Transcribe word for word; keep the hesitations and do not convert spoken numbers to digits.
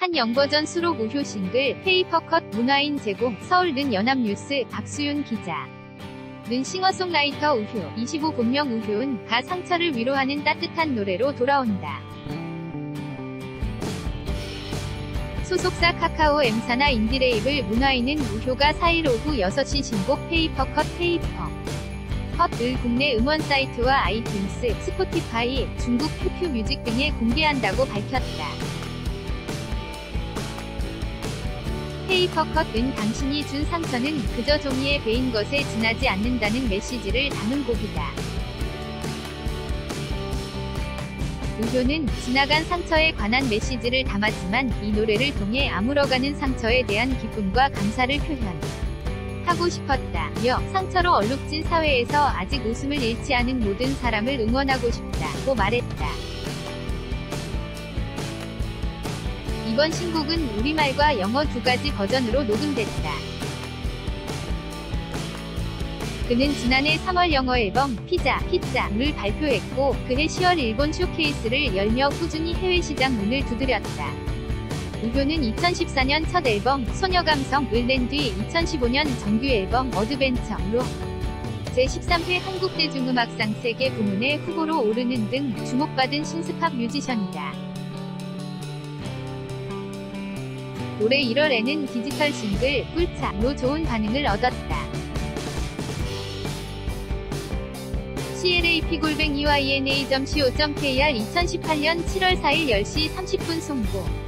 한 영버전 수록 우효 싱글 페이퍼컷 문화인 제공 서울는 연합뉴스 박수윤 기자. 는 싱어송라이터 우효 이십오 본명 우효은 가 상처를 위로하는 따뜻한 노래로 돌아온다. 소속사 카카오 M사나 인디레이블 문화인은 우효가 사일 오후 여섯 시 신곡 페이퍼컷 페이퍼 컷을 국내 음원 사이트와 아이튠스, 스포티파이, 중국 큐큐 뮤직 등에 공개한다고 밝혔다. 페이퍼컷은 당신이 준 상처는 그저 종이에 베인 것에 지나지 않는다는 메시지를 담은 곡이다. 우효는 지나간 상처에 관한 메시지를 담았지만 이 노래를 통해 아물어가는 상처에 대한 기쁨과 감사를 표현하고 싶었다며 상처로 얼룩진 사회에서 아직 웃음을 잃지 않은 모든 사람을 응원하고 싶다고 말했다. 이번 신곡은 우리말과 영어 두 가지 버전으로 녹음됐다. 그는 지난해 삼월 영어 앨범 피자, 피자를 발표했고 그해 시월 일본 쇼케이스를 열며 꾸준히 해외 시장 문을 두드렸다. 우효는 이천십사 년 첫 앨범 소녀감성을 낸 뒤 이천십오 년 정규 앨범 어드벤처로 제십삼 회 한국대중음악상 세계 부문의 후보로 오르는 등 주목받은 신스팝 뮤지션이다. 올해 일월에는 디지털 싱글 꿀차로 좋은 반응을 얻었다. 씨엘에이피 골뱅이 와이엔에이 닷 씨오 닷케이알 이천십팔 년 칠월 사일 열 시 삼십 분 송고.